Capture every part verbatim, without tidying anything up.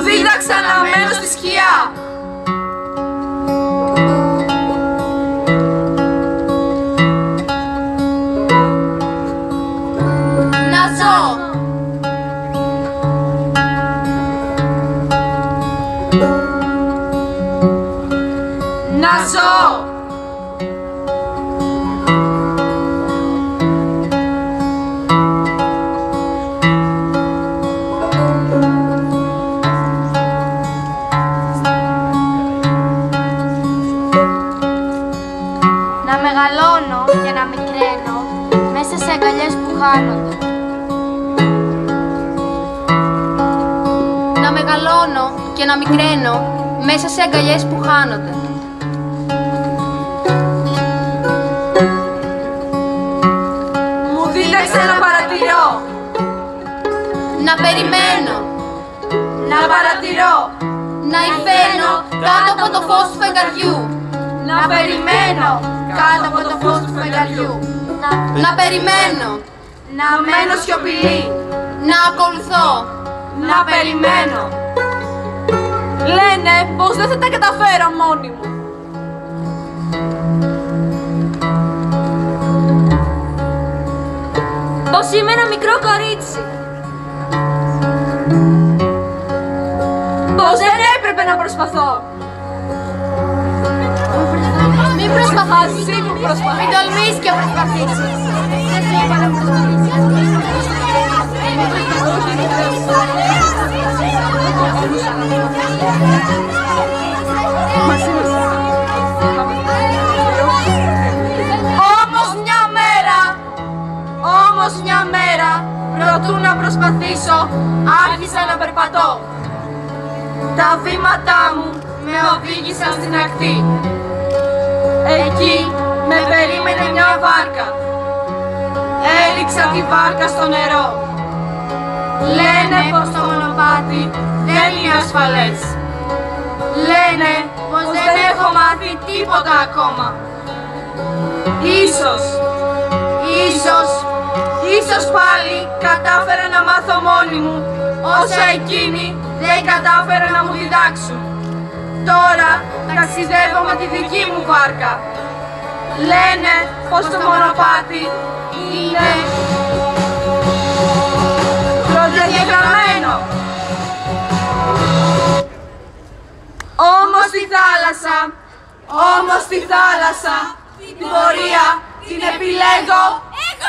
δίδαξαν να μένω στη σκιά. Να ζω. Να ζω. Να μεγαλώνω και να μικραίνω μέσα σε αγκαλιές που χάνονται. Να μεγαλώνω και να μικραίνω μέσα σε αγκαλιές που χάνονται. Μου δίδαξε να παρατηρώ. Να περιμένω. Να παρατηρώ. Να υφαίνω κάτω από το φως του φεγγαριού. Να περιμένω κάτω από το φως του φεγγαριού. Να, να περιμένω. Να μένω σιωπηλή. Να ακολουθώ. Να περιμένω. Λένε πως δεν θα τα καταφέρω μόνη μου. Πως είμαι ένα μικρό κορίτσι. Πως δεν έπρεπε να προσπαθώ. Μην προσπαθήσεις. Εσύ μου προσπαθείς. Μην τολμήσεις και προσπαθήσεις. Δεν σου είπα να προσπαθήσεις. Όμως μια μέρα, όμως μια μέρα, προτού να προσπαθήσω, άρχισα να περπατώ. Τα βήματά μου με οδήγησαν στην ακτή. Εκεί με περίμενε μια βάρκα. Έριξα τη βάρκα στο νερό. Λένε πως το μονοπάτι δεν είναι ασφαλές. Λένε πως δεν έχω μάθει τίποτα ακόμα. Ίσως, ίσως, ίσως πάλι κατάφερα να μάθω μόνη μου όσα εκείνοι δεν κατάφεραν να μου διδάξουν. Τώρα ταξιδεύω με τη δική μου βάρκα. Λένε πως το μονοπάτι είναι προδιαγεγραμμένο. Όμως στη θάλασσα, όμως στη θάλασσα, την πορεία την επιλέγω εγώ!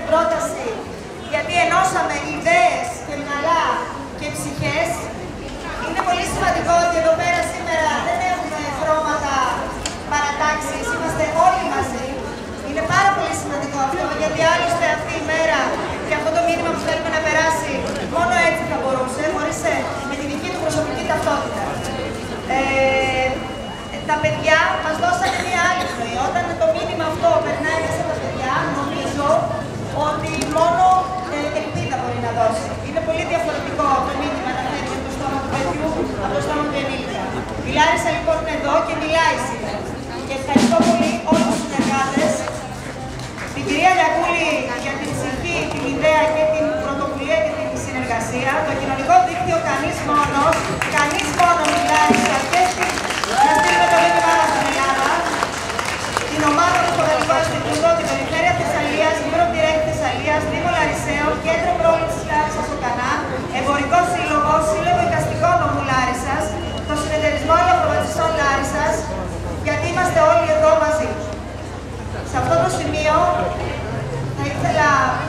πρόταση, γιατί ενώσαμε ιδέες και μυαλά και ψυχές. Είναι πολύ σημαντικό ότι εδώ πέρα σήμερα δεν έχουμε χρώματα, παρατάξεις, είμαστε όλοι μαζί. Είναι πάρα πολύ σημαντικό αυτό, γιατί άλλωστε αυτή η μέρα και αυτό το μήνυμα που θέλουμε να περάσει, μόνο έτσι θα μπορούσε, χωρίς με τη δική του προσωπική ταυτότητα. Ε, τα παιδιά μας δώσανε μια άλλη ζωή. Όταν το μήνυμα αυτό περνάει μέσα τα παιδιά, νομίζω ότι μόνο ε, ελπίδα μπορεί να δώσει. Είναι πολύ διαφορετικό το μήνυμα να φέρει από το στόμα του παιδιού από το στόμα του ενήλικα. Η Λάρισα λοιπόν είναι εδώ και μιλάει σήμερα. Και ευχαριστώ πολύ όλους τους συνεργάτες, την κυρία Λιακούλη για την ψυχή, την ιδέα και την πρωτοβουλία και την συνεργασία, το κοινωνικό δίκτυο κανείς μόνος, κανείς μόνος μιλάει και στην να στείλουμε το μήνυμά μας στην Ελλάδα, την ομάδα του στο Γαλλικό Ινστιτούτο, την Περιφέρεια Θεσσαλίας, Γραμματέα Θεσσαλίας, Δήμο Λαρισαίων, Κέντρο Πρόληψης Λάρισας κατά, Εμπορικό Σύλλογο, Σύλλογο Οικαστικών Νομού Λάρισας, το Συνεταιρισμό Ελευθερωτικών Λάρισας, γιατί είμαστε όλοι εδώ μαζί. Σε αυτό το σημείο θα ήθελα